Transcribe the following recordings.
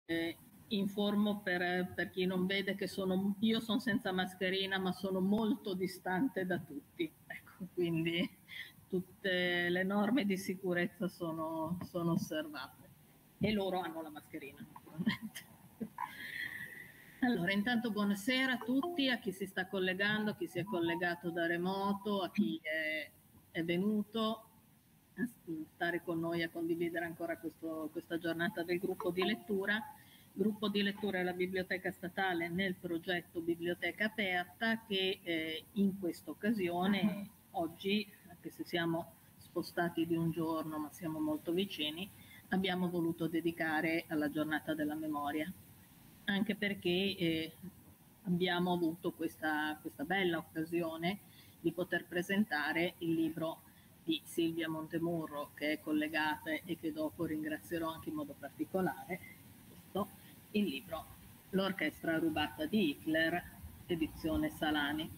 Informo per chi non vede che io sono senza mascherina, ma sono molto distante da tutti, ecco, quindi tutte le norme di sicurezza sono osservate e loro hanno la mascherina naturalmente. Allora, intanto buonasera a tutti, a chi si sta collegando, a chi si è collegato da remoto, a chi è venuto a stare con noi a condividere ancora questa giornata del gruppo di lettura. Gruppo di lettura della Biblioteca Statale nel progetto Biblioteca Aperta che in questa occasione, oggi, anche se siamo spostati di un giorno ma siamo molto vicini, abbiamo voluto dedicare alla giornata della memoria, anche perché abbiamo avuto questa bella occasione di poter presentare il libro di Silvia Montemurro, che è collegata e che dopo ringrazierò anche in modo particolare, il libro L'orchestra rubata di Hitler, edizione Salani.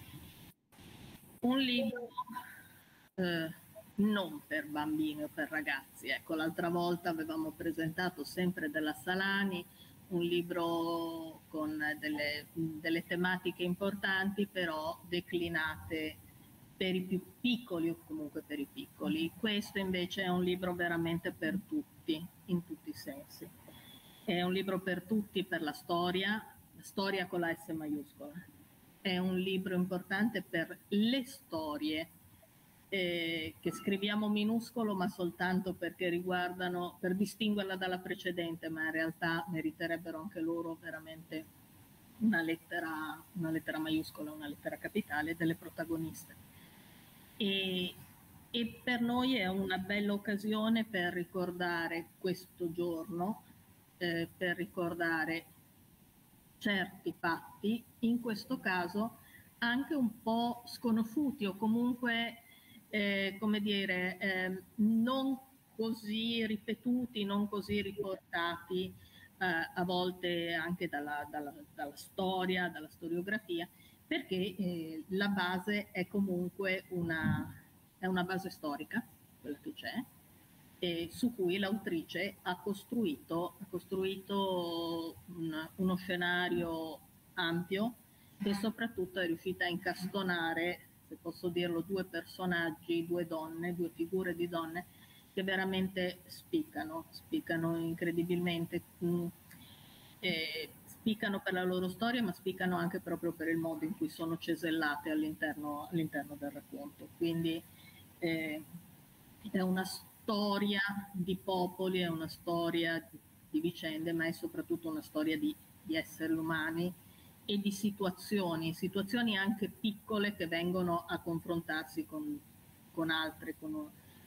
Un libro non per bambini o per ragazzi, ecco, l'altra volta avevamo presentato sempre della Salani un libro con delle tematiche importanti, però declinate per i più piccoli o comunque per i piccoli. Questo invece è un libro veramente per tutti, in tutti i sensi. È un libro per tutti, per la storia con la S maiuscola. È un libro importante per le storie che scriviamo minuscolo, ma soltanto perché riguardano, per distinguerla dalla precedente, ma in realtà meriterebbero anche loro veramente una lettera maiuscola, una lettera capitale delle protagoniste. E per noi è una bella occasione per ricordare questo giorno, per ricordare certi fatti, in questo caso anche un po' sconosciuti o comunque, come dire, non così ripetuti, non così riportati a volte anche dalla storia, dalla storiografia, perché la base è comunque una base storica, quella che c'è, su cui l'autrice ha costruito uno scenario ampio e soprattutto è riuscita a incastonare, se posso dirlo, due personaggi, due donne, due figure di donne che veramente spiccano incredibilmente, spiccano per la loro storia, ma spiccano anche proprio per il modo in cui sono cesellate all'interno del racconto. Quindi è una storia di popoli, è una storia di vicende, ma è soprattutto una storia di esseri umani e di situazioni anche piccole che vengono a confrontarsi con altre, con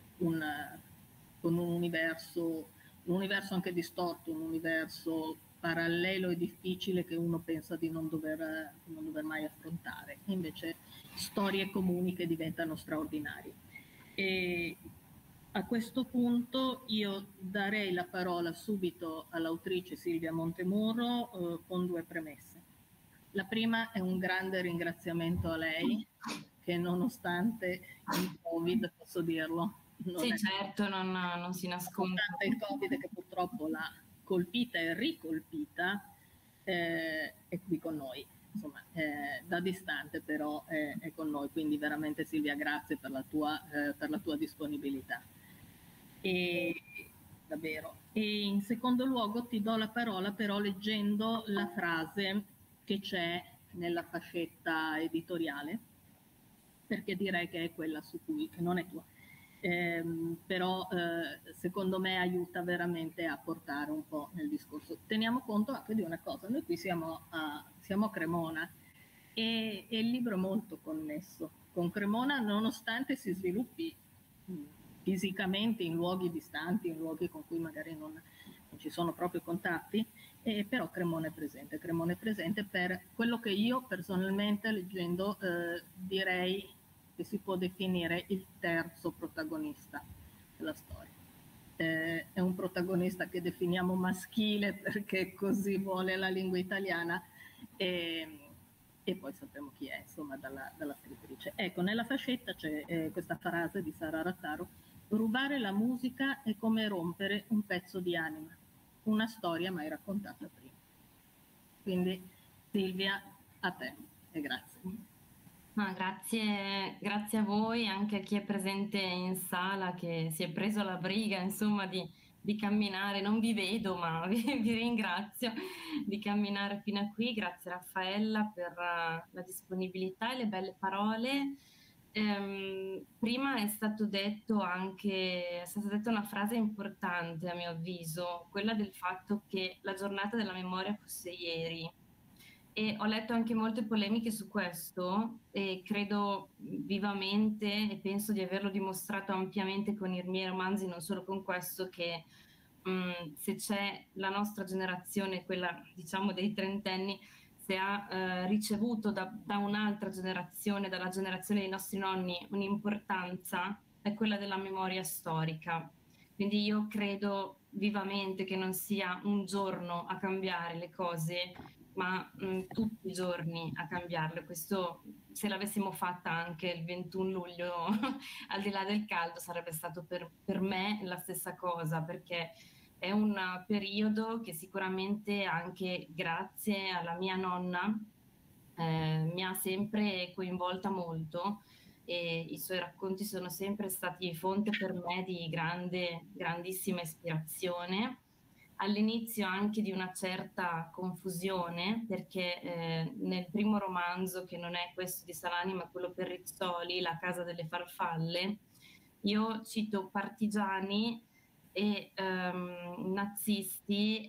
un universo anche distorto, un universo parallelo e difficile che uno pensa di non dover mai affrontare. Invece storie comuni che diventano straordinarie. E a questo punto io darei la parola subito all'autrice Silvia Montemurro con due premesse. La prima è un grande ringraziamento a lei, che nonostante il Covid, posso dirlo, sì, certo, non si nasconde. Nonostante il Covid che purtroppo l'ha colpita e ricolpita, è qui con noi. Insomma, da distante però è con noi, quindi veramente Silvia grazie per la tua disponibilità. Davvero. E in secondo luogo ti do la parola però leggendo la frase che c'è nella fascetta editoriale, perché direi che è quella su cui, che non è tua, però secondo me aiuta veramente a portare un po' nel discorso. Teniamo conto anche di una cosa, noi qui siamo a Cremona e il libro è molto connesso con Cremona, nonostante si sviluppi fisicamente in luoghi distanti, in luoghi con cui magari non ci sono proprio contatti, però Cremona è presente per quello che io personalmente leggendo direi che si può definire il terzo protagonista della storia. È un protagonista che definiamo maschile perché così vuole la lingua italiana e poi sapremo chi è, insomma, dalla scrittrice. Ecco, nella fascetta c'è questa frase di Sara Rattaro: rubare la musica è come rompere un pezzo di anima. una storia mai raccontata prima. Quindi Silvia, a te e grazie. Grazie a voi, anche a chi è presente in sala che si è preso la briga, insomma, di camminare. Non vi vedo, ma vi ringrazio di camminare fino a qui. Grazie Raffaella per la disponibilità e le belle parole. Prima è stata detta una frase importante, a mio avviso, quella del fatto che la giornata della memoria fosse ieri. E ho letto anche molte polemiche su questo e credo vivamente, e penso di averlo dimostrato ampiamente con i miei romanzi, non solo con questo, che se c'è la nostra generazione, quella diciamo dei trentenni, se ha ricevuto da un'altra generazione, dalla generazione dei nostri nonni, un'importanza, è quella della memoria storica. Quindi io credo vivamente che non sia un giorno a cambiare le cose, ma tutti i giorni a cambiarle. Questo, se l'avessimo fatta anche il 21 luglio, al di là del caldo, sarebbe stato per me la stessa cosa, perché è un periodo che sicuramente anche grazie alla mia nonna mi ha sempre coinvolta molto e i suoi racconti sono sempre stati fonte per me di grandissima ispirazione. All'inizio anche di una certa confusione, perché nel primo romanzo, che non è questo di Salani ma quello per Rizzoli, La casa delle farfalle, io cito partigiani e nazisti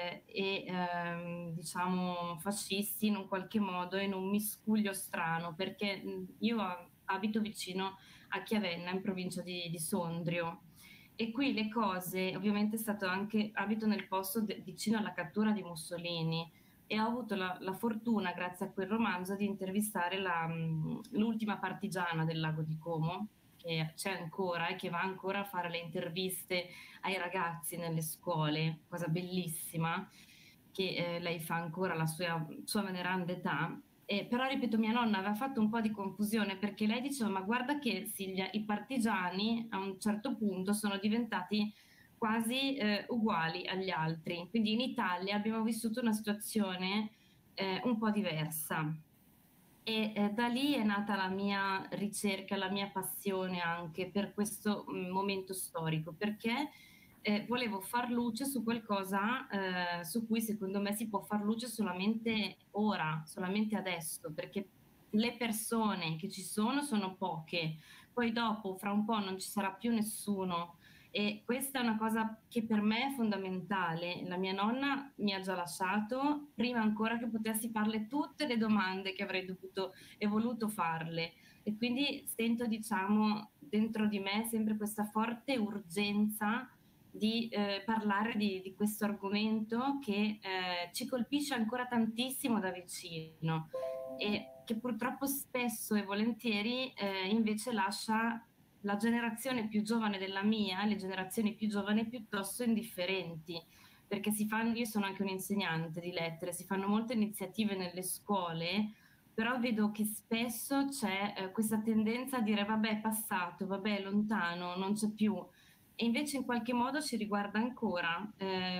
diciamo fascisti in un qualche modo, in un miscuglio strano, perché io abito vicino a Chiavenna, in provincia di Sondrio, e qui le cose, ovviamente è stato anche, abito nel posto vicino alla cattura di Mussolini e ho avuto la fortuna, grazie a quel romanzo, di intervistare l'ultima partigiana del lago di Como, che c'è ancora e che va ancora a fare le interviste ai ragazzi nelle scuole, cosa bellissima, che lei fa ancora alla sua veneranda età. Però ripeto, mia nonna aveva fatto un po' di confusione perché lei diceva: ma guarda che Silvia, i partigiani a un certo punto sono diventati quasi uguali agli altri. Quindi in Italia abbiamo vissuto una situazione un po' diversa. E da lì è nata la mia ricerca, la mia passione anche per questo momento storico, perché volevo far luce su qualcosa su cui secondo me si può far luce solamente ora, solamente adesso, perché le persone che ci sono poche, poi dopo, fra un po' non ci sarà più nessuno. E questa è una cosa che per me è fondamentale. La mia nonna mi ha già lasciato prima ancora che potessi farle tutte le domande che avrei dovuto e voluto farle. E quindi sento, diciamo, dentro di me sempre questa forte urgenza di parlare di questo argomento che ci colpisce ancora tantissimo da vicino e che purtroppo spesso e volentieri invece lascia la generazione più giovane della mia, le generazioni più giovani piuttosto indifferenti, perché io sono anche un'insegnante di lettere, si fanno molte iniziative nelle scuole, però vedo che spesso c'è questa tendenza a dire vabbè è passato, vabbè è lontano, non c'è più. E invece in qualche modo ci riguarda ancora,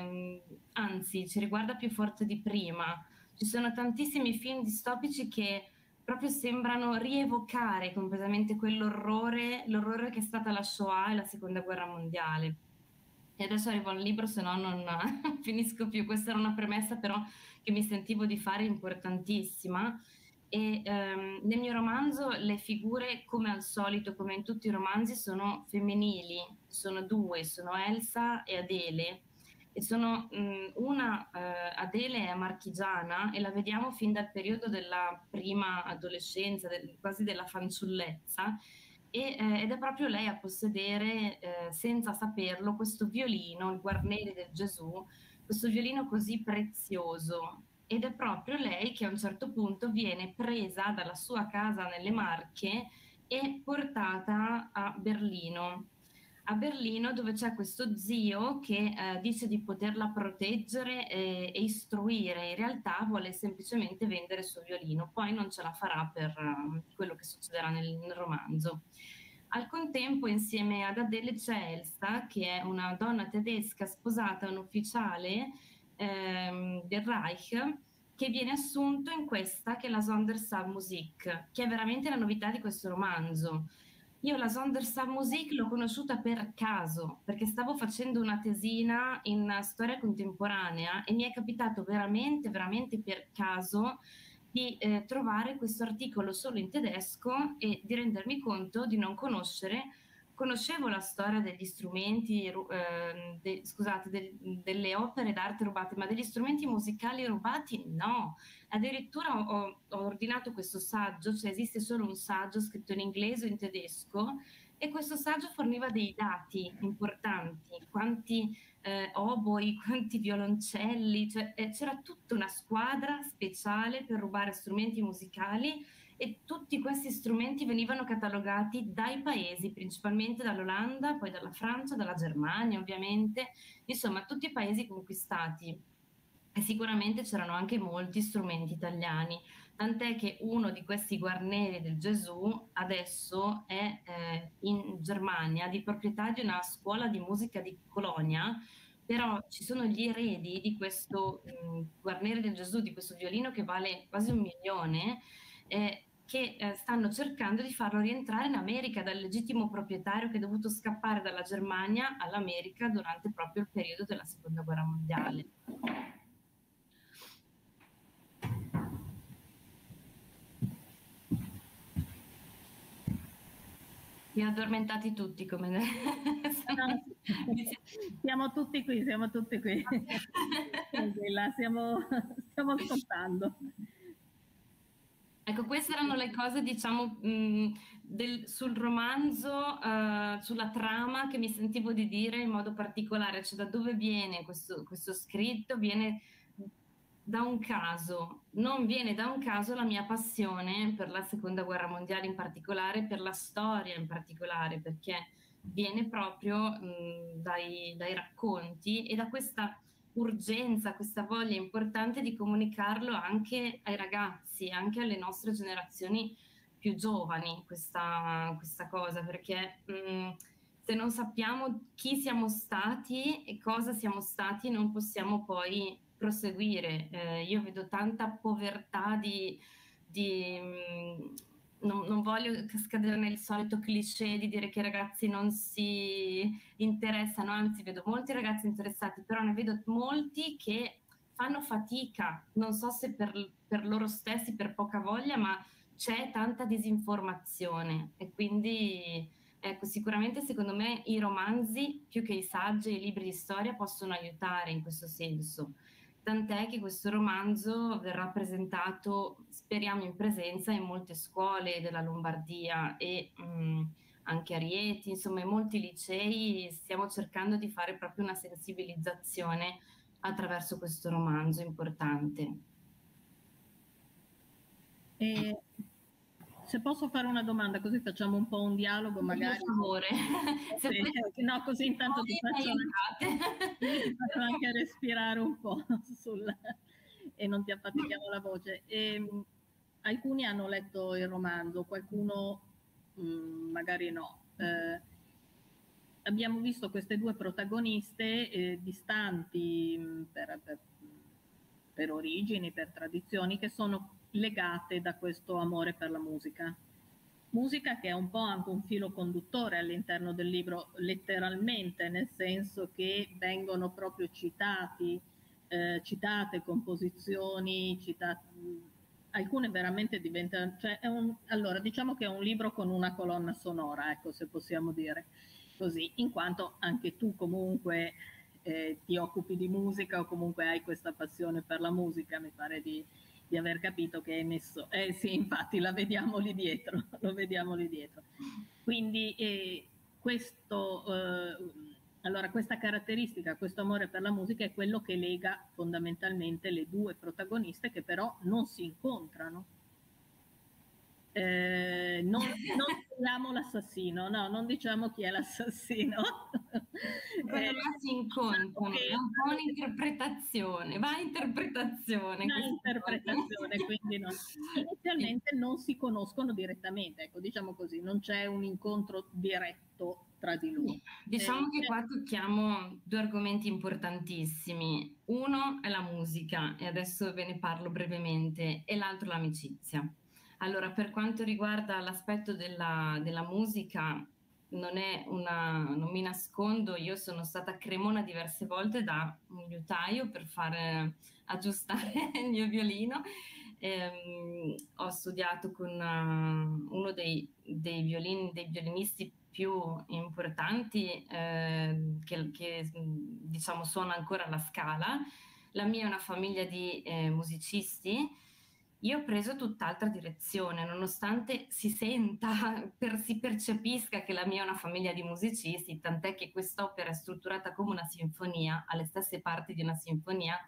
anzi ci riguarda più forte di prima. Ci sono tantissimi film distopici che proprio sembrano rievocare completamente l'orrore che è stata la Shoah e la Seconda Guerra Mondiale. E adesso arrivo al libro, se no non finisco più. Questa era una premessa però che mi sentivo di fare importantissima. E nel mio romanzo le figure, come al solito, come in tutti i romanzi, sono femminili, sono due, sono Elsa e Adele. E sono Adele è marchigiana e la vediamo fin dal periodo della prima adolescenza, quasi della fanciullezza, ed è proprio lei a possedere, senza saperlo, questo violino, il Guarneri del Gesù, questo violino così prezioso. Ed è proprio lei che a un certo punto viene presa dalla sua casa nelle Marche e portata a Berlino dove c'è questo zio che dice di poterla proteggere e istruire, in realtà vuole semplicemente vendere il suo violino, poi non ce la farà per quello che succederà nel romanzo. Al contempo, insieme ad Adele c'è Elsa, che è una donna tedesca sposata a un ufficiale del Reich, che viene assunto in questa che è la Sondersammusik, che è veramente la novità di questo romanzo. Io la Sondersammusik l'ho conosciuta per caso, perché stavo facendo una tesina in storia contemporanea e mi è capitato veramente, veramente per caso di trovare questo articolo solo in tedesco e di rendermi conto di non conoscere. Conoscevo la storia degli strumenti, scusate, delle opere d'arte rubate, ma degli strumenti musicali rubati no. Addirittura ho ordinato questo saggio, cioè esiste solo un saggio scritto in inglese o in tedesco, e questo saggio forniva dei dati importanti, quanti oboi, quanti violoncelli, cioè, c'era tutta una squadra speciale per rubare strumenti musicali, e tutti questi strumenti venivano catalogati dai paesi, principalmente dall'Olanda, poi dalla Francia, dalla Germania ovviamente, insomma tutti i paesi conquistati. E sicuramente c'erano anche molti strumenti italiani, tant'è che uno di questi guarneri del Gesù adesso è in Germania, di proprietà di una scuola di musica di Colonia, però ci sono gli eredi di questo guarnere del Gesù, di questo violino che vale quasi 1 milione, che stanno cercando di farlo rientrare in America dal legittimo proprietario che è dovuto scappare dalla Germania all'America durante proprio il periodo della Seconda Guerra Mondiale. Vi addormentati tutti come no, siamo tutti qui, siamo tutti qui. stiamo ascoltando. Ecco, queste erano le cose, diciamo, sul romanzo, sulla trama, che mi sentivo di dire in modo particolare, cioè da dove viene questo scritto? Viene da un caso, non viene da un caso la mia passione per la Seconda Guerra Mondiale in particolare, per la storia in particolare, perché viene proprio dai racconti e da questa urgenza, questa voglia importante di comunicarlo anche ai ragazzi, anche alle nostre generazioni più giovani, questa cosa, perché se non sappiamo chi siamo stati e cosa siamo stati, non possiamo poi proseguire. Io vedo tanta povertà non voglio scadere nel solito cliché di dire che i ragazzi non si interessano, anzi vedo molti ragazzi interessati, però ne vedo molti che fanno fatica, non so se per loro stessi, per poca voglia, ma c'è tanta disinformazione, e quindi ecco, sicuramente secondo me i romanzi, più che i saggi e i libri di storia, possono aiutare in questo senso. Tant'è che questo romanzo verrà presentato, speriamo in presenza, in molte scuole della Lombardia e anche a Rieti, insomma in molti licei stiamo cercando di fare proprio una sensibilizzazione attraverso questo romanzo importante. E se posso fare una domanda, così facciamo un po' un dialogo, magari. Per favore. No, così intanto ti faccio anche respirare un po' e non ti affatichiamo la voce. Alcuni hanno letto il romanzo, qualcuno magari no. Abbiamo visto queste due protagoniste distanti per origini, per tradizioni, che sono legate da questo amore per la musica. Musica che è un po' anche un filo conduttore all'interno del libro, letteralmente, nel senso che vengono proprio citate composizioni, alcune veramente diventano, cioè allora diciamo che è un libro con una colonna sonora, ecco, se possiamo dire così, in quanto anche tu comunque ti occupi di musica o comunque hai questa passione per la musica, mi pare di aver capito che hai messo, sì, infatti la vediamo lì dietro, lo vediamo lì dietro. Quindi allora questa caratteristica, questo amore per la musica è quello che lega fondamentalmente le due protagoniste, che però non si incontrano. Non sveliamo l'assassino, no, non diciamo chi è l'assassino. Secondo me si incontrano, è un po' un'interpretazione, va a interpretazione. Una interpretazione, quindi inizialmente non si conoscono direttamente, ecco, diciamo così, non c'è un incontro diretto tra di loro. Diciamo che qua tocchiamo due argomenti importantissimi. Uno è la musica, e adesso ve ne parlo brevemente, e l'altro l'amicizia. Allora, per quanto riguarda l'aspetto della musica, non mi nascondo, io sono stata a Cremona diverse volte da un liutaio per fare aggiustare il mio violino. Ho studiato con uno dei violinisti più importanti che diciamo suona ancora la Scala. La mia è una famiglia di musicisti. Io ho preso tutt'altra direzione, nonostante si senta, si percepisca che la mia è una famiglia di musicisti, tant'è che quest'opera è strutturata come una sinfonia, ha le stesse parti di una sinfonia,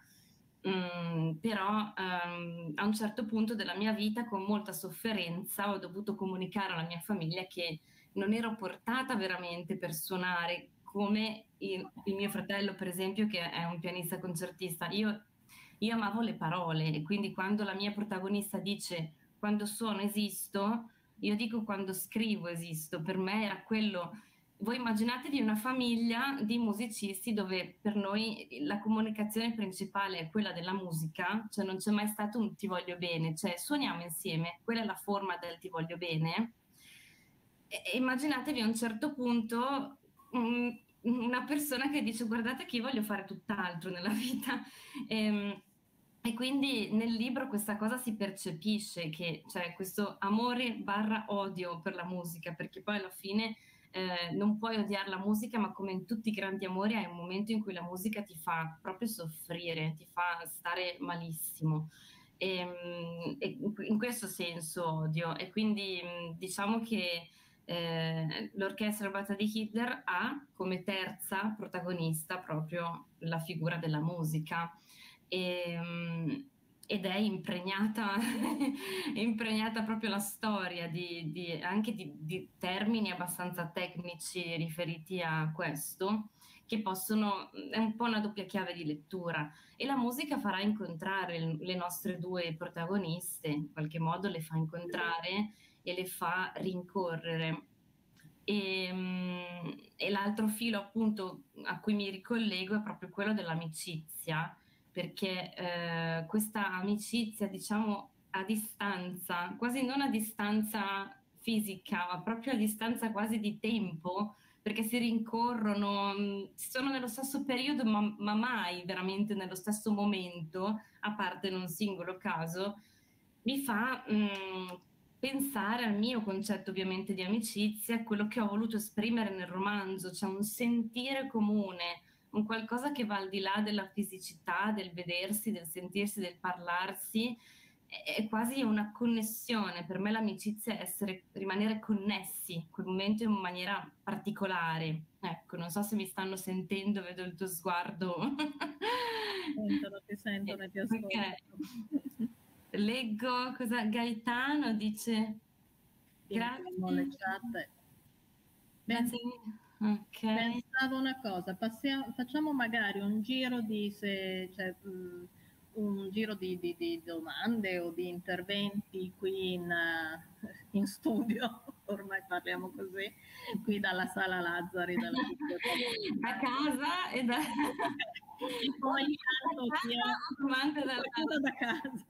però a un certo punto della mia vita, con molta sofferenza, ho dovuto comunicare alla mia famiglia che non ero portata veramente per suonare come il mio fratello, per esempio, che è un pianista concertista. Io amavo le parole e quindi quando la mia protagonista dice quando suono esisto, io dico quando scrivo esisto. Per me era quello. Voi immaginatevi una famiglia di musicisti dove per noi la comunicazione principale è quella della musica, cioè non c'è mai stato un ti voglio bene, cioè suoniamo insieme, quella è la forma del ti voglio bene. E immaginatevi a un certo punto una persona che dice guardate che io voglio fare tutt'altro nella vita. E quindi nel libro questa cosa si percepisce, che c'è questo amore barra odio per la musica, perché poi alla fine non puoi odiare la musica, ma come in tutti i grandi amori hai un momento in cui la musica ti fa proprio soffrire, ti fa stare malissimo. E in questo senso odio. E quindi diciamo che l'orchestra Bata di Hitler ha come terza protagonista proprio la figura della musica. Ed è impregnata, è impregnata proprio la storia anche di termini abbastanza tecnici riferiti a questo, che è un po' una doppia chiave di lettura. E la musica farà incontrare le nostre due protagoniste, in qualche modo le fa incontrare e le fa rincorrere. E l'altro filo appunto a cui mi ricollego è proprio quello dell'amicizia, perché questa amicizia, diciamo, a distanza, quasi non a distanza fisica, ma proprio a distanza quasi di tempo, perché si rincorrono, sono nello stesso periodo, ma mai veramente nello stesso momento, a parte in un singolo caso, mi fa pensare al mio concetto ovviamente di amicizia, quello che ho voluto esprimere nel romanzo, cioè un sentire comune, un qualcosa che va al di là della fisicità, del vedersi, del sentirsi, del parlarsi, è quasi una connessione. Per me l'amicizia è rimanere connessi in quel momento in maniera particolare. Ecco, non so se mi stanno sentendo, vedo il tuo sguardo. Ti sentono e ti ascoltano. Okay. Leggo cosa Gaetano dice. Grazie. Le chat. Okay. Pensavo una cosa, facciamo magari un giro un giro di domande o di interventi qui in studio, ormai parliamo così, qui dalla Sala Lazzari, dalla a casa e e poi intanto da casa.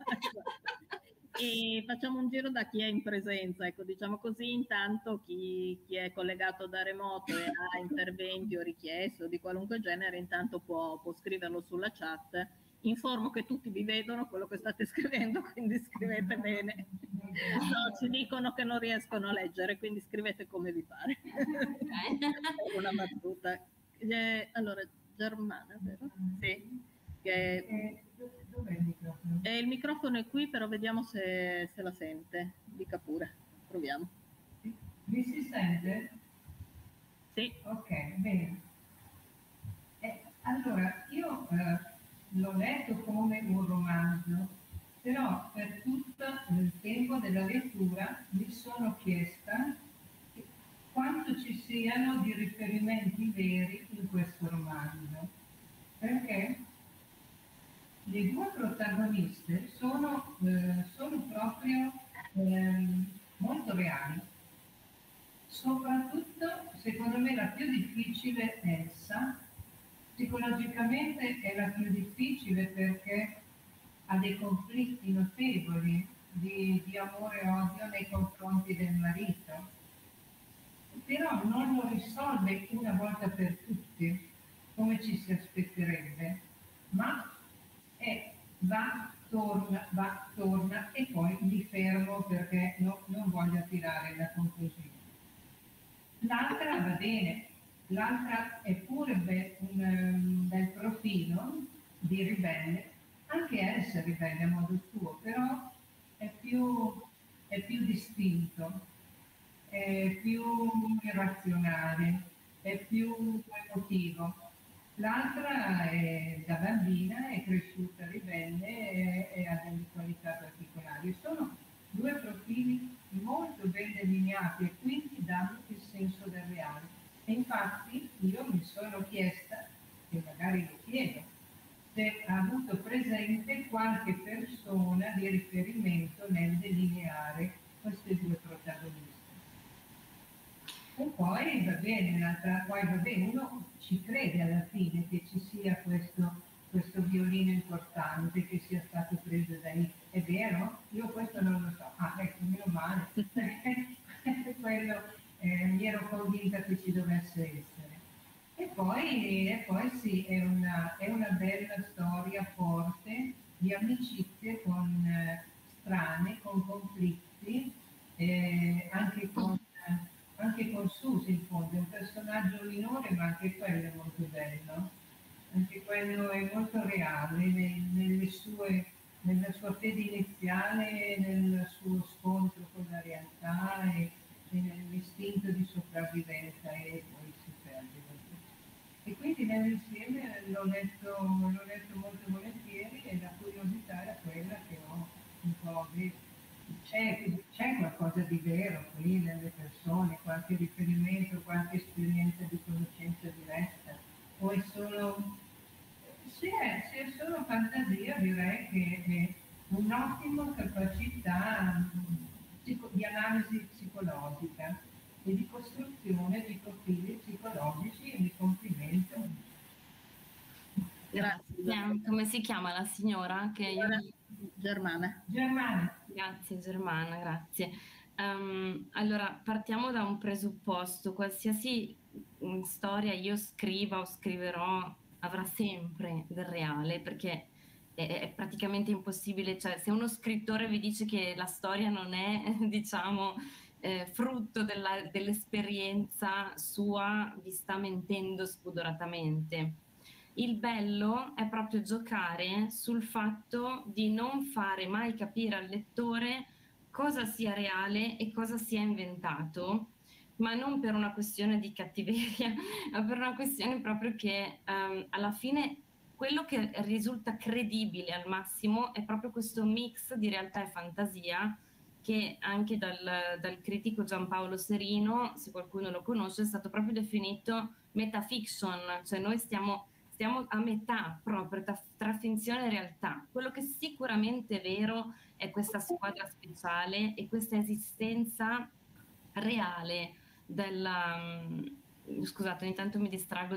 E facciamo un giro da chi è in presenza, ecco, diciamo così, intanto chi è collegato da remoto e ha interventi o richieste o di qualunque genere, intanto può scriverlo sulla chat. Informo che tutti vi vedono quello che state scrivendo, quindi scrivete bene. No, ci dicono che non riescono a leggere, quindi scrivete come vi pare. Una battuta. Allora, Germana, vero? Sì. Dov'è il microfono? Il microfono è qui, però vediamo se la sente. Dica pure, proviamo. Mi si sente? Sì. Ok, bene. Allora, io l'ho letto come un romanzo, però per tutto il tempo della lettura mi protagoniste sono proprio molto reali. Soprattutto, secondo me, la più difficile è Elsa. Psicologicamente è la più difficile perché ha dei conflitti notevoli di amore e odio nei confronti del marito, però non lo risolve una volta per tutte, come ci si aspetterebbe, ma va, torna e poi li fermo perché non voglio tirare la conclusione. L'altra va bene, l'altra è pure un bel profilo di ribelle, anche Elsa è ribelle a modo suo, però è più distinto, è più irrazionale, è più emotivo. L'altra è da bambina, è cresciuta ribelle e ha delle qualità particolari. Sono due profili molto ben delineati e quindi danno il senso del reale. E infatti io mi sono chiesta, e magari lo chiedo, se ha avuto presente qualche persona di riferimento nel delineare queste due protagoniste. E poi va bene, uno ci crede alla fine che ci sia questo violino importante che sia stato preso da lì. È vero? Io questo non lo so. Ah, ecco, meno male. Quello, mi ero convinta che ci dovesse essere. E poi sì, è una bella storia forte di amicizie strane, con conflitti, anche con Susi in fondo, è un personaggio minore ma anche quello è molto bello, anche quello è molto reale nella sua fede iniziale, nel suo scontro con la realtà e nell'istinto di sopravvivenza e poi si perde. E quindi nell'insieme l'ho letto molto volentieri e la curiosità era quella che ho un po' visto. C'è qualcosa di vero qui nelle persone, qualche riferimento, qualche esperienza di conoscenza diretta, o è solo, se è solo fantasia direi che è un'ottima capacità di analisi psicologica e di costruzione di profili psicologici e mi complimento. Grazie. Come si chiama la signora? Germana. Grazie Germana, grazie. Allora, partiamo da un presupposto. Qualsiasi storia io scriva o scriverò avrà sempre del reale, perché è praticamente impossibile. Cioè, se uno scrittore vi dice che la storia non è, diciamo, frutto dell'esperienza sua, vi sta mentendo spudoratamente. Il bello è proprio giocare sul fatto di non fare mai capire al lettore cosa sia reale e cosa sia inventato, ma non per una questione di cattiveria, ma per una questione proprio che alla fine quello che risulta credibile al massimo è proprio questo mix di realtà e fantasia che anche dal critico Giampaolo Serino, se qualcuno lo conosce, è stato proprio definito metafiction, cioè noi stiamo a metà proprio tra finzione e realtà. Quello che sicuramente è vero è questa squadra speciale e questa esistenza reale della... Scusate, ogni tanto mi distraggo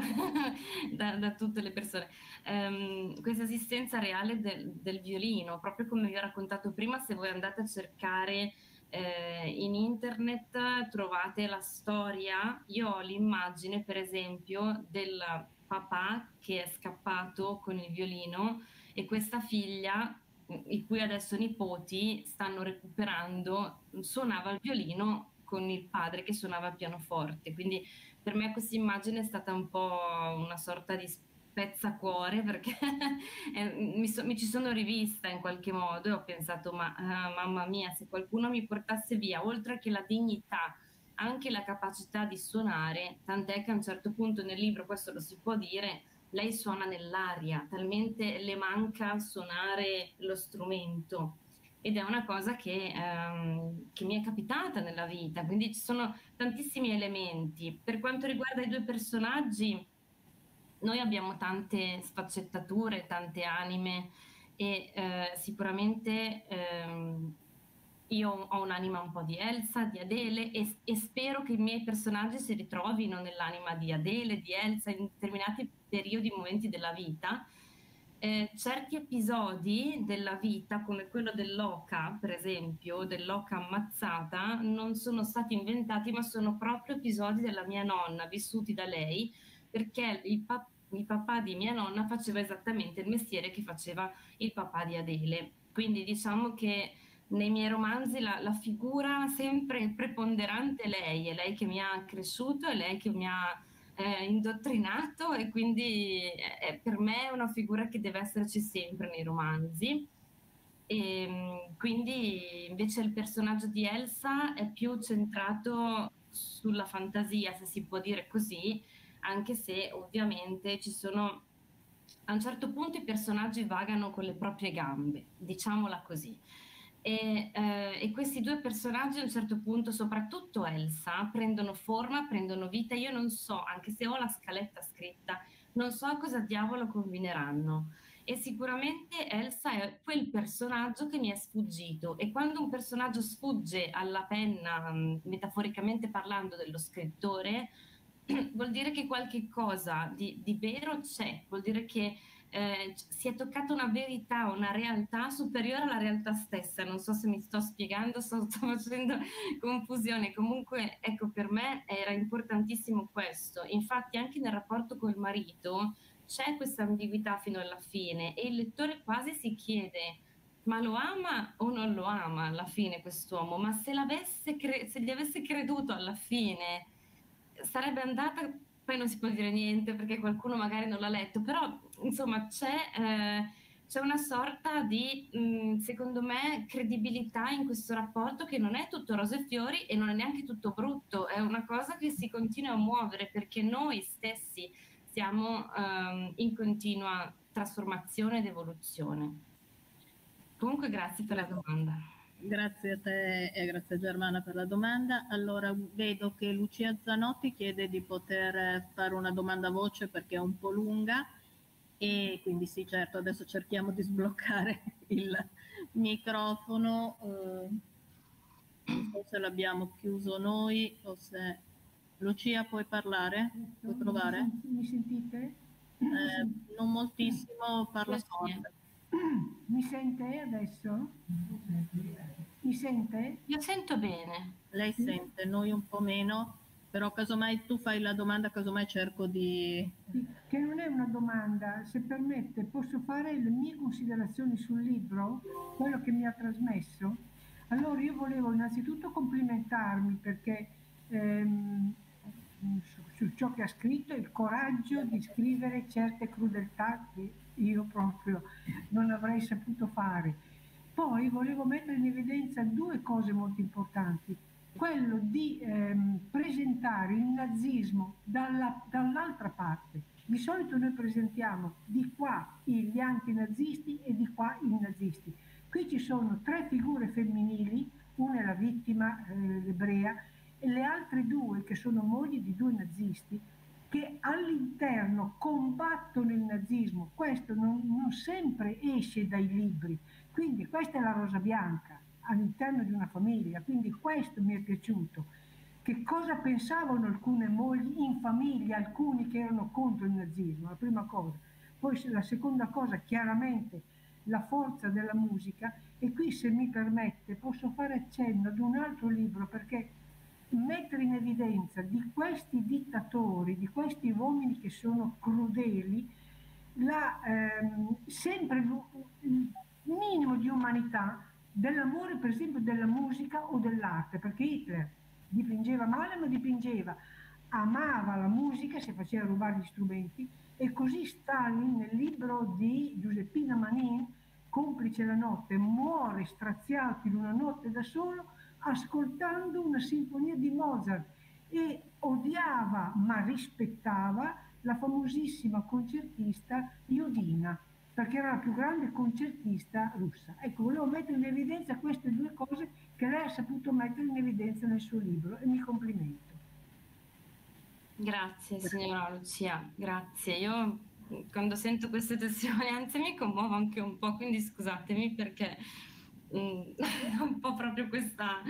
da tutte le persone. Questa esistenza reale del violino, proprio come vi ho raccontato prima, se voi andate a cercare in internet trovate la storia. Io ho l'immagine, per esempio, del papà che è scappato con il violino e questa figlia, i cui adesso nipoti stanno recuperando, suonava il violino con il padre che suonava il pianoforte. Quindi per me questa immagine è stata un po' una sorta di spezzacuore, perché mi ci sono rivista in qualche modo e ho pensato, mamma mia, se qualcuno mi portasse via, oltre che la dignità, anche la capacità di suonare, tant'è che a un certo punto nel libro, questo lo si può dire, lei suona nell'aria, talmente le manca suonare lo strumento. Ed è una cosa che mi è capitata nella vita, quindi ci sono tantissimi elementi. Per quanto riguarda i due personaggi, noi abbiamo tante sfaccettature, tante anime e sicuramente io ho un'anima un po' di Elsa, di Adele e spero che i miei personaggi si ritrovino nell'anima di Adele, di Elsa in determinati periodi, momenti della vita. Certi episodi della vita, come quello dell'oca, per esempio, dell'oca ammazzata, non sono stati inventati, ma sono proprio episodi della mia nonna, vissuti da lei, perché il papà di mia nonna faceva esattamente il mestiere che faceva il papà di Adele. Quindi diciamo che nei miei romanzi la figura sempre preponderante è lei che mi ha cresciuto, è lei che mi ha indottrinato e quindi per me è una figura che deve esserci sempre nei romanzi. E quindi invece il personaggio di Elsa è più centrato sulla fantasia, se si può dire così, anche se ovviamente ci sono a un certo punto i personaggi vagano con le proprie gambe, diciamola così. E questi due personaggi a un certo punto, soprattutto Elsa, prendono forma, prendono vita. Io non so, anche se ho la scaletta scritta, non so cosa diavolo combineranno. E sicuramente Elsa è quel personaggio che mi è sfuggito. E quando un personaggio sfugge alla penna, metaforicamente parlando, dello scrittore, vuol dire che qualche cosa di vero c'è, vuol dire che si è toccata una verità, una realtà superiore alla realtà stessa. Non so se mi sto spiegando, sto facendo confusione. Comunque, ecco, per me era importantissimo questo. Infatti, anche nel rapporto col marito c'è questa ambiguità fino alla fine e il lettore quasi si chiede: ma lo ama o non lo ama alla fine quest'uomo? Ma se se gli avesse creduto alla fine sarebbe andata, poi non si può dire niente perché qualcuno magari non l'ha letto, però insomma c'è una sorta di, secondo me, credibilità in questo rapporto che non è tutto rose e fiori e non è neanche tutto brutto, è una cosa che si continua a muovere perché noi stessi siamo in continua trasformazione ed evoluzione. Comunque grazie per la domanda. Grazie a te e grazie a Germana per la domanda. Allora vedo che Lucia Zanotti chiede di poter fare una domanda a voce perché è un po' lunga e quindi sì, certo, adesso cerchiamo di sbloccare il microfono. Non so se l'abbiamo chiuso noi o se... Lucia, puoi parlare? Puoi provare? Mi sentite? Non moltissimo, parla forte. Mi sente adesso? Mi sente? Io sento bene. Lei sente, noi un po' meno, però casomai tu fai la domanda, casomai cerco di... Che non è una domanda, se permette, posso fare le mie considerazioni sul libro, quello che mi ha trasmesso? Allora io volevo innanzitutto complimentarmi perché su ciò che ha scritto, il coraggio di scrivere certe crudeltà che io proprio non avrei saputo fare. Poi volevo mettere in evidenza due cose molto importanti. Quello di presentare il nazismo dall'altra parte. Di solito noi presentiamo di qua gli antinazisti e di qua i nazisti. Qui ci sono tre figure femminili, una è la vittima ebrea e le altre due che sono mogli di due nazisti che all'interno combattono il nazismo. Questo non sempre esce dai libri, quindi questa è la rosa bianca all'interno di una famiglia, quindi questo mi è piaciuto. Che cosa pensavano alcune mogli in famiglia, alcuni che erano contro il nazismo, la prima cosa. Poi la seconda cosa, chiaramente la forza della musica, e qui se mi permette posso fare accenno ad un altro libro perché mettere in evidenza di questi dittatori, di questi uomini che sono crudeli, sempre il minimo di umanità, dell'amore per esempio della musica o dell'arte, perché Hitler dipingeva male ma dipingeva, amava la musica, si faceva rubare gli strumenti, e così Stalin nel libro di Giuseppina Manin, Complice la notte, muore straziato in una notte da solo ascoltando una sinfonia di Mozart e odiava ma rispettava la famosissima concertista Iodina, perché era la più grande concertista russa. Ecco, volevo mettere in evidenza queste due cose che lei ha saputo mettere in evidenza nel suo libro e mi complimento. Grazie signora Lucia, grazie. Io quando sento queste testimonianze mi commuovo anche un po', quindi scusatemi perché ho un po' proprio questa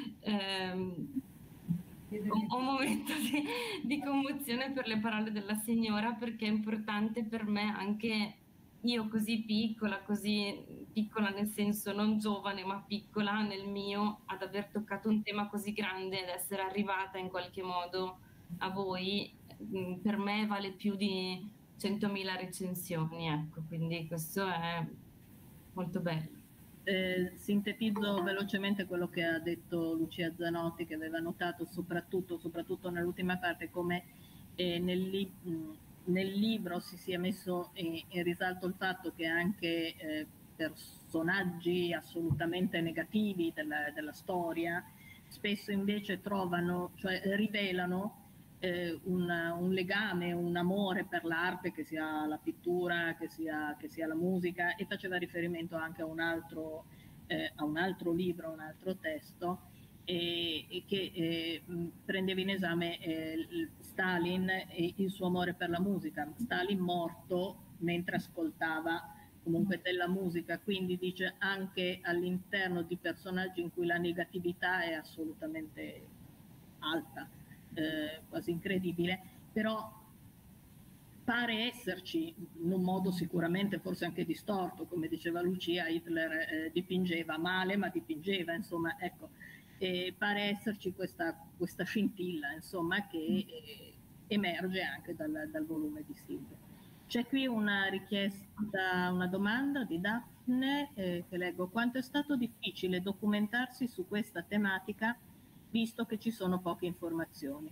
un momento di commozione per le parole della signora, perché è importante per me anche io così piccola nel senso non giovane ma piccola nel mio, ad aver toccato un tema così grande ed essere arrivata in qualche modo a voi, per me vale più di 100.000 recensioni, ecco, quindi questo è molto bello. Sintetizzo velocemente quello che ha detto Lucia Zanotti, che aveva notato soprattutto nell'ultima parte, come nel libro si sia messo in risalto il fatto che anche personaggi assolutamente negativi della storia spesso invece rivelano un legame, un amore per l'arte, che sia la pittura, che sia la musica, e faceva riferimento anche a un altro libro, a un altro testo, e che prendeva in esame Stalin e il suo amore per la musica. Stalin morto mentre ascoltava comunque della musica, quindi dice anche all'interno di personaggi in cui la negatività è assolutamente alta, quasi incredibile, però pare esserci, in un modo sicuramente forse anche distorto, come diceva Lucia. Hitler dipingeva male, ma dipingeva, insomma, ecco, pare esserci questa scintilla, insomma, che emerge anche dal volume di Silvia. C'è qui una richiesta, una domanda di Daphne, che leggo: quanto è stato difficile documentarsi su questa tematica, visto che ci sono poche informazioni?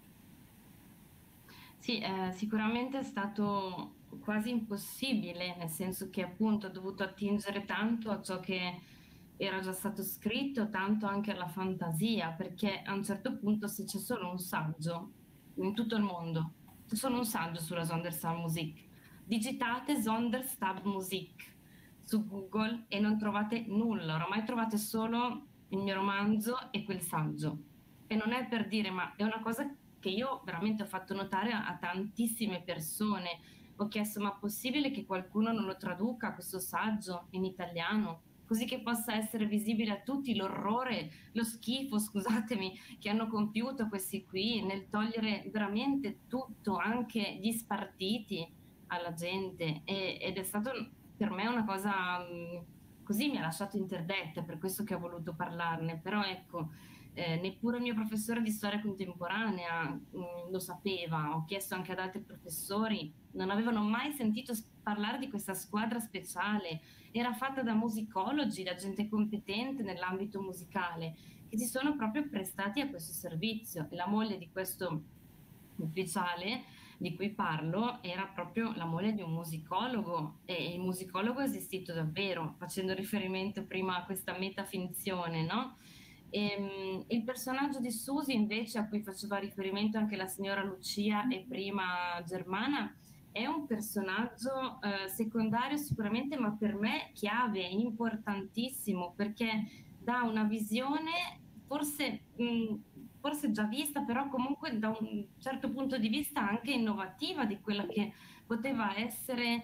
Sì, sicuramente è stato quasi impossibile, nel senso che appunto ho dovuto attingere tanto a ciò che era già stato scritto, tanto anche alla fantasia, perché a un certo punto se c'è solo un saggio in tutto il mondo, c'è solo un saggio sulla Sonderstabmusik, digitate Sonderstabmusik su Google e non trovate nulla, oramai trovate solo il mio romanzo e quel saggio. E non è per dire, ma è una cosa che io veramente ho fatto notare a tantissime persone. Ho chiesto: ma è possibile che qualcuno non lo traduca questo saggio in italiano, così che possa essere visibile a tutti l'orrore, lo schifo, scusatemi, che hanno compiuto questi qui nel togliere veramente tutto, anche gli spartiti alla gente, ed è stato per me una cosa così, mi ha lasciato interdetta, per questo che ho voluto parlarne. Però ecco, neppure il mio professore di storia contemporanea lo sapeva. Ho chiesto anche ad altri professori, non avevano mai sentito parlare di questa squadra speciale. Era fatta da musicologi, da gente competente nell'ambito musicale, che si sono proprio prestati a questo servizio. E la moglie di questo ufficiale di cui parlo era proprio la moglie di un musicologo, e il musicologo è esistito davvero, facendo riferimento prima a questa metafinzione, no? Il personaggio di Susi invece, a cui faceva riferimento anche la signora Lucia e prima Germana, è un personaggio secondario sicuramente, ma per me chiave, importantissimo, perché dà una visione forse già vista, però comunque da un certo punto di vista anche innovativa di quella che poteva essere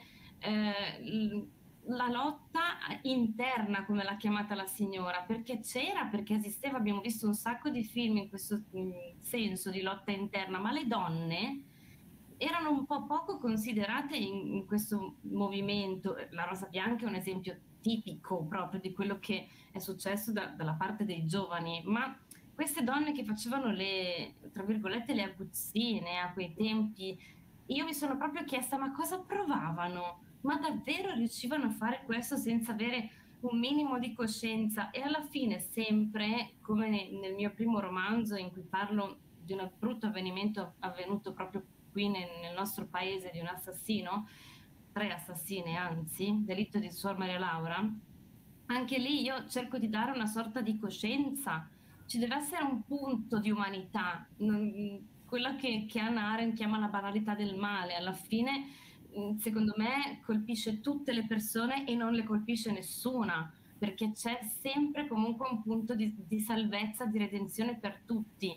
la lotta interna, come l'ha chiamata la signora, perché c'era, perché esisteva. Abbiamo visto un sacco di film in questo senso di lotta interna, ma le donne erano un po' poco considerate in questo movimento. La Rosa Bianca è un esempio tipico proprio di quello che è successo dalla parte dei giovani, ma queste donne che facevano le, tra virgolette, le aguzzine a quei tempi, io mi sono proprio chiesta: ma cosa provavano? Ma davvero riuscivano a fare questo senza avere un minimo di coscienza? E alla fine sempre, come nel mio primo romanzo in cui parlo di un brutto avvenimento avvenuto proprio qui nel nostro paese, di un assassino, 3 assassine anzi, delitto di Suor Maria Laura, anche lì io cerco di dare una sorta di coscienza. Ci deve essere un punto di umanità, quella che Hannah Arendt chiama la banalità del male. Alla fine, secondo me, colpisce tutte le persone e non le colpisce nessuna, perché c'è sempre comunque un punto di salvezza, di redenzione per tutti.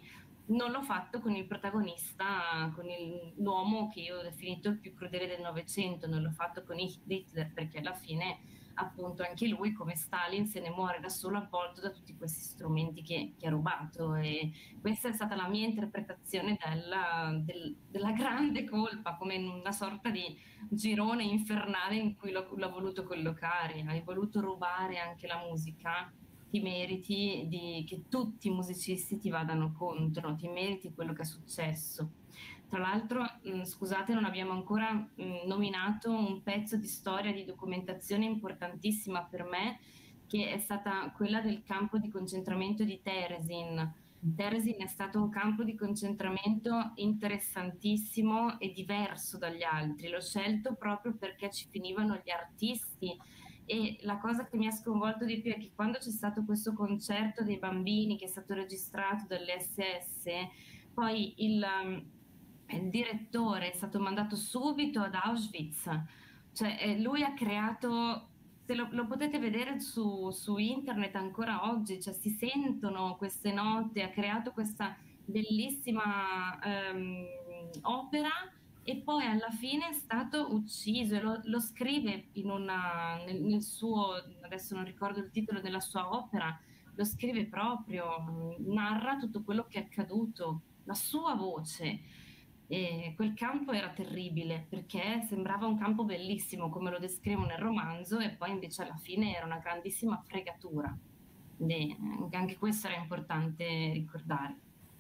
non l'ho fatto con il protagonista, con l'uomo che io ho definito il più crudele del Novecento, non l'ho fatto con Hitler, perché alla fine appunto anche lui come Stalin se ne muore da solo, avvolto da tutti questi strumenti che ha rubato, e questa è stata la mia interpretazione della grande colpa, come in una sorta di girone infernale in cui l'ho voluto collocare. Hai voluto rubare anche la musica, ti meriti che tutti i musicisti ti vadano contro, ti meriti quello che è successo. Tra l'altro, scusate, non abbiamo ancora nominato un pezzo di storia, di documentazione importantissima per me, che è stata quella del campo di concentramento di Terezin. Terezin è stato un campo di concentramento interessantissimo e diverso dagli altri. L'ho scelto proprio perché ci finivano gli artisti, e la cosa che mi ha sconvolto di più è che quando c'è stato questo concerto dei bambini che è stato registrato dall'SS, poi il direttore è stato mandato subito ad Auschwitz, cioè lui ha creato, se lo potete vedere su internet ancora oggi, cioè si sentono queste note, ha creato questa bellissima opera, e poi alla fine è stato ucciso, e lo scrive nel suo, adesso non ricordo il titolo della sua opera, lo scrive proprio, narra tutto quello che è accaduto, la sua voce. E quel campo era terribile perché sembrava un campo bellissimo come lo descrivo nel romanzo, e poi invece alla fine era una grandissima fregatura. Quindi anche questo era importante ricordare.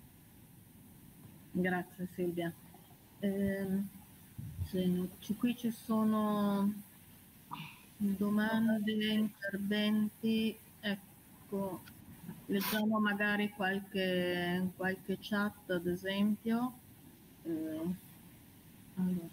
Grazie Silvia. Qui ci sono domande, interventi, ecco, leggiamo magari qualche chat ad esempio. Allora.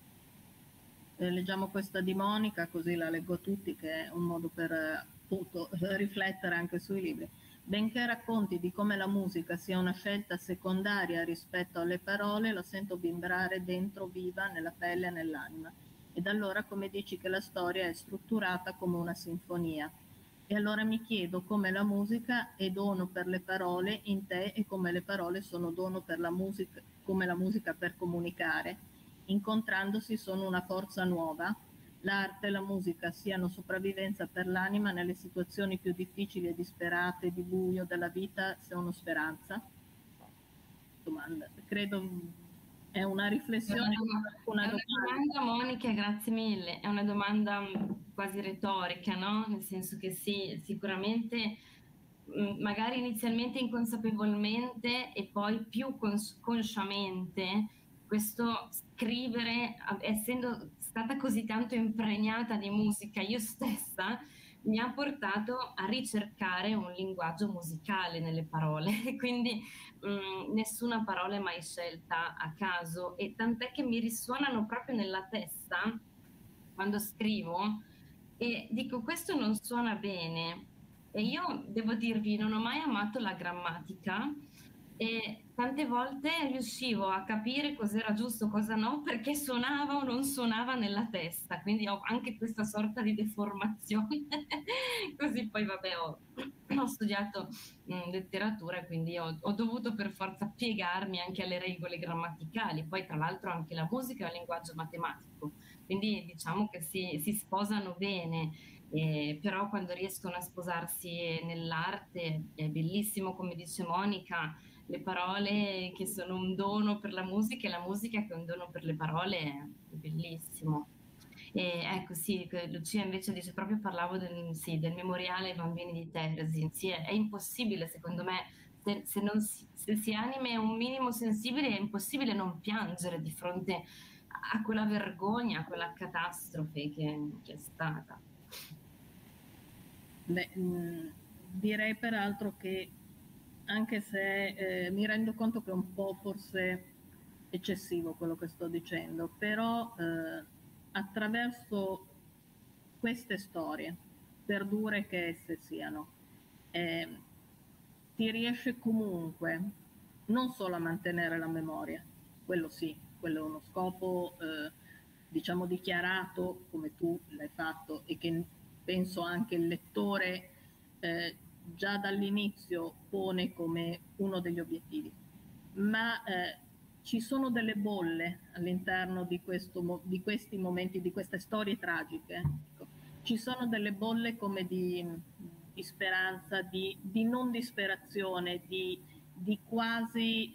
Leggiamo questa di Monica, così la leggo a tutti, che è un modo per appunto riflettere anche sui libri. Benché racconti di come la musica sia una scelta secondaria rispetto alle parole, la sento vibrare dentro, viva, nella pelle e nell'anima. Ed allora come dici che la storia è strutturata come una sinfonia. E allora mi chiedo come la musica è dono per le parole in te e come le parole sono dono per la musica, come la musica per comunicare. Incontrandosi sono una forza nuova. L'arte e la musica siano sopravvivenza per l'anima nelle situazioni più difficili e disperate, di buio della vita, sono speranza? Domanda. Credo è una riflessione. È una domanda, Monica, grazie mille. È una domanda quasi retorica, no? Nel senso che sì, sicuramente magari inizialmente inconsapevolmente e poi più consciamente, questo scrivere, essendo stata così tanto impregnata di musica io stessa, mi ha portato a ricercare un linguaggio musicale nelle parole, quindi nessuna parola è mai scelta a caso, e tant'è che mi risuonano proprio nella testa quando scrivo e dico questo non suona bene. E io devo dirvi, non ho mai amato la grammatica, e tante volte riuscivo a capire cos'era giusto, cosa no, perché suonava o non suonava nella testa, quindi ho anche questa sorta di deformazione. Così poi vabbè ho studiato letteratura, quindi ho dovuto per forza piegarmi anche alle regole grammaticali, poi tra l'altro anche la musica è un linguaggio matematico, quindi diciamo che si sposano bene. Però quando riescono a sposarsi nell'arte è bellissimo, come dice Monica, le parole che sono un dono per la musica e la musica che è un dono per le parole, è bellissimo. E ecco sì, Lucia invece dice proprio, parlavo del memoriale ai bambini di Terezin. Sì, è impossibile secondo me, se si anime un minimo sensibile è impossibile non piangere di fronte a quella vergogna, a quella catastrofe che è stata. Beh, direi peraltro che anche se mi rendo conto che è un po' forse eccessivo quello che sto dicendo, però attraverso queste storie, per dure che esse siano, ti riesce comunque non solo a mantenere la memoria, quello sì, quello è uno scopo diciamo dichiarato come tu l'hai fatto, e che penso anche il lettore già dall'inizio pone come uno degli obiettivi, ma ci sono delle bolle all'interno di questi momenti, di queste storie tragiche. Ecco. Ci sono delle bolle come di speranza, di non disperazione, di quasi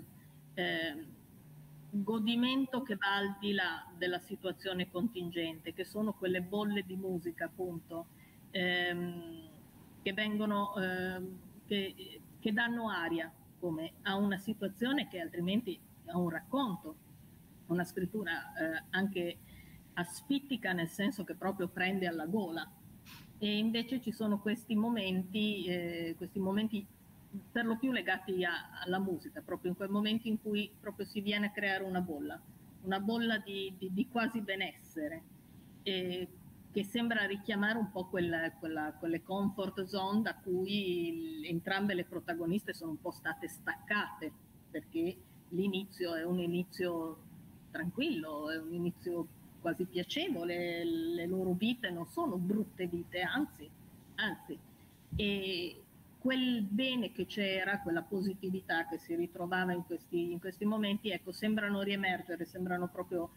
godimento che va al di là della situazione contingente, che sono quelle bolle di musica, appunto, che vengono, che danno aria come a una situazione che altrimenti a un racconto, una scrittura anche asfittica, nel senso che proprio prende alla gola. E invece ci sono questi momenti per lo più legati alla musica, proprio in quei momenti in cui proprio si viene a creare una bolla di quasi benessere, che sembra richiamare un po' quelle comfort zone da cui entrambe le protagoniste sono un po' state staccate, perché l'inizio è un inizio tranquillo, è un inizio quasi piacevole, le loro vite non sono brutte vite, anzi, e quel bene che c'era, quella positività che si ritrovava in questi momenti, ecco, sembrano riemergere, sembrano proprio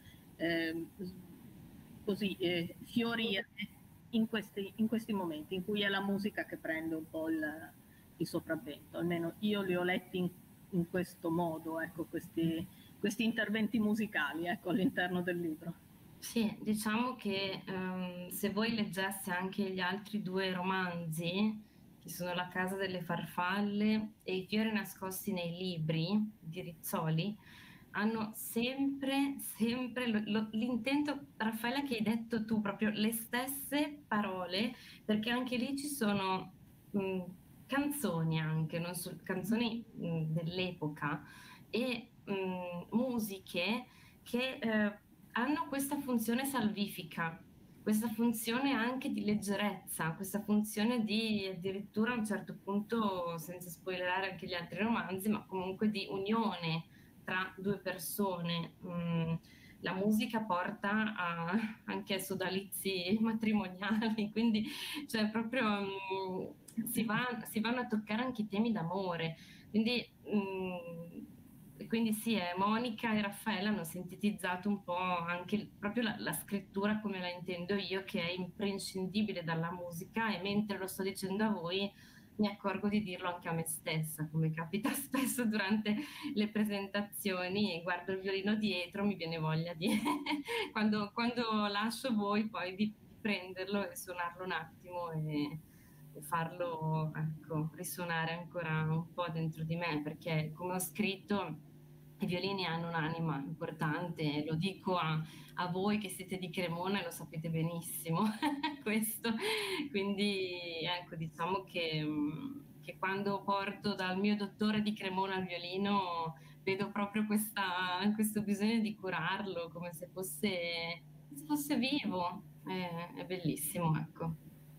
così fiorire in questi momenti in cui è la musica che prende un po' il sopravvento. Almeno io li ho letti in questo modo, ecco, questi interventi musicali, ecco, all'interno del libro. Sì, diciamo che se voi leggeste anche gli altri due romanzi, che sono La casa delle farfalle e I fiori nascosti nei libri di Rizzoli, hanno sempre l'intento, Raffaella, che hai detto tu, proprio le stesse parole, perché anche lì ci sono canzoni anche, non so, canzoni dell'epoca e musiche che hanno questa funzione salvifica, questa funzione anche di leggerezza, questa funzione di addirittura a un certo punto, senza spoilerare anche gli altri romanzi, ma comunque di unione tra due persone. La musica porta anche a sodalizi matrimoniali, quindi cioè proprio si vanno a toccare anche i temi d'amore. Quindi sì, Monica e Raffaella hanno sintetizzato un po' anche proprio la scrittura come la intendo io, che è imprescindibile dalla musica, e mentre lo sto dicendo a voi mi accorgo di dirlo anche a me stessa, come capita spesso durante le presentazioni, e guardo il violino dietro, mi viene voglia di quando lascio voi poi di prenderlo e suonarlo un attimo e farlo, ecco, risuonare ancora un po' dentro di me, perché come ho scritto i violini hanno un'anima importante, lo dico a voi che siete di Cremona e lo sapete benissimo questo, quindi ecco, diciamo che quando porto dal mio dottore di Cremona il violino vedo proprio questo bisogno di curarlo come se fosse vivo, è bellissimo, ecco.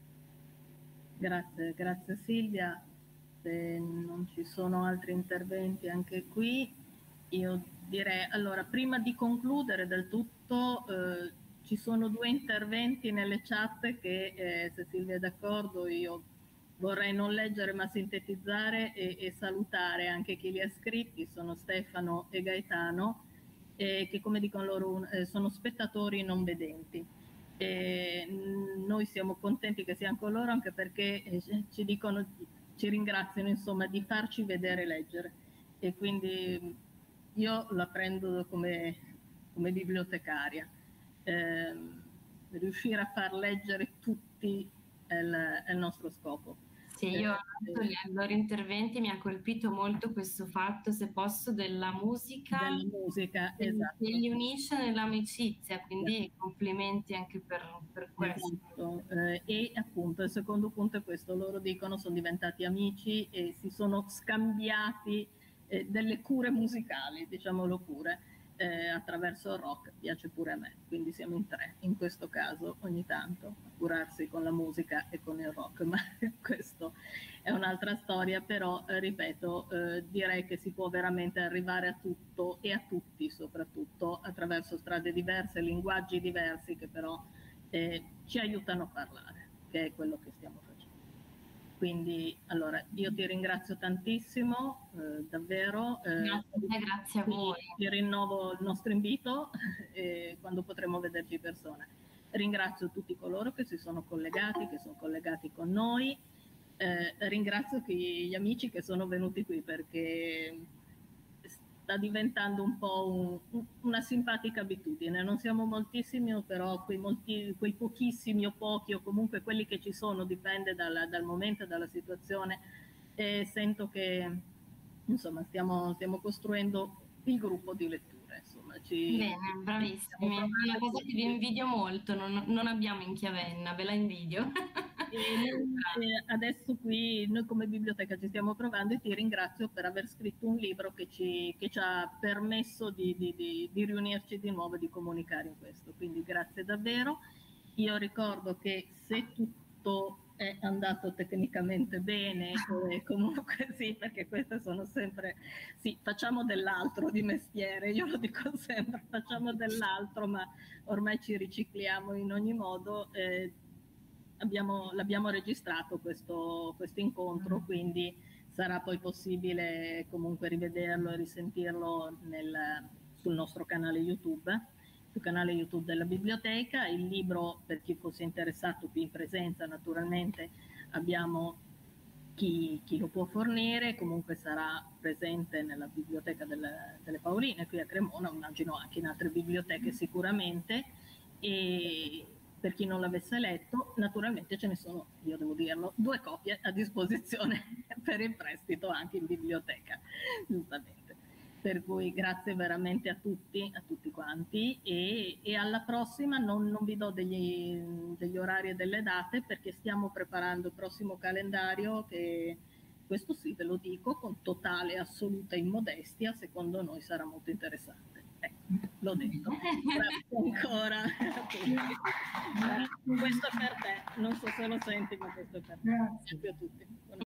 Grazie Silvia. Se non ci sono altri interventi anche qui, io direi, allora, prima di concludere del tutto, ci sono due interventi nelle chat che, se Silvia è d'accordo, io vorrei non leggere ma sintetizzare e salutare anche chi li ha scritti, sono Stefano e Gaetano, che come dicono loro sono spettatori non vedenti. Noi siamo contenti che siano con loro, anche perché ci ringraziano insomma di farci vedere leggere, e quindi io la prendo come bibliotecaria. Riuscire a far leggere tutti è il nostro scopo. Sì, io ai loro interventi mi ha colpito molto questo fatto, se posso, della musica esatto, che li unisce nell'amicizia, quindi complimenti anche per questo. Esatto. E appunto il secondo punto è questo: loro dicono sono diventati amici e si sono scambiati delle cure musicali, diciamolo pure, attraverso il rock. Piace pure a me, quindi siamo in tre in questo caso ogni tanto a curarsi con la musica e con il rock, ma questo è un'altra storia. Però ripeto, direi che si può veramente arrivare a tutto e a tutti, soprattutto attraverso strade diverse, linguaggi diversi, che però ci aiutano a parlare, che è quello che stiamo facendo. Quindi allora io ti ringrazio tantissimo, davvero. Grazie a voi. Ti rinnovo il nostro invito quando potremo vederci di persona. Ringrazio tutti coloro che si sono collegati, che sono collegati con noi. Ringrazio gli amici che sono venuti qui, perché sta diventando un po' una simpatica abitudine. Non siamo moltissimi, però quei pochissimi o pochi, o comunque quelli che ci sono, dipende dal momento e dalla situazione, e sento che insomma stiamo costruendo il gruppo di lettura. Insomma, bene, bravissimi. Una cosa che vi invidio molto, non abbiamo in Chiavenna, ve la invidio. Adesso qui noi come biblioteca ci stiamo provando, e ti ringrazio per aver scritto un libro che ci ha permesso di riunirci di nuovo e di comunicare in questo, quindi grazie davvero. Io ricordo che se tutto è andato tecnicamente bene, comunque sì, perché queste sono sempre, sì, facciamo dell'altro di mestiere, io lo dico sempre, facciamo dell'altro, ma ormai ci ricicliamo in ogni modo. L'abbiamo registrato questo incontro, quindi sarà poi possibile comunque rivederlo e risentirlo sul nostro canale YouTube, sul canale YouTube della biblioteca. Il libro, per chi fosse interessato qui in presenza, naturalmente abbiamo chi lo può fornire, comunque sarà presente nella biblioteca delle Paoline qui a Cremona, immagino anche in altre biblioteche sicuramente. E per chi non l'avesse letto, naturalmente ce ne sono, io devo dirlo, 2 copie a disposizione per il prestito anche in biblioteca, giustamente. Per cui grazie veramente a tutti quanti, e alla prossima. Non vi do degli orari e delle date, perché stiamo preparando il prossimo calendario, che questo sì ve lo dico con totale assoluta immodestia, secondo noi sarà molto interessante. Ecco, l'ho detto. Grazie ancora. Questo è per te, non so se lo senti, ma questo è per te. Grazie a tutti.